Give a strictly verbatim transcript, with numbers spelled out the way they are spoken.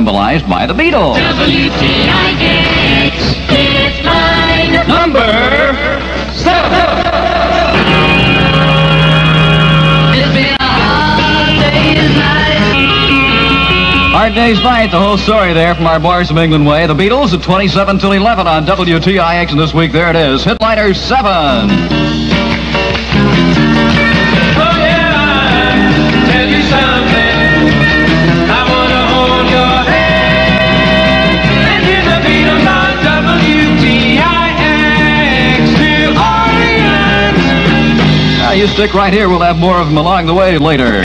symbolized by the Beatles. W T I X, it's mine. Number seven. It's been a hard day's night. Hard Day's Night, the whole story there from our boys from England Way. The Beatles at twenty-seven till eleven on W T I X, and this week, there it is, Hitliner seven. Oh yeah, tell you something. I wanna hold your hand and hear the Beatles on W T I X New Orleans. Now, you stick right here. We'll have more of them along the way later.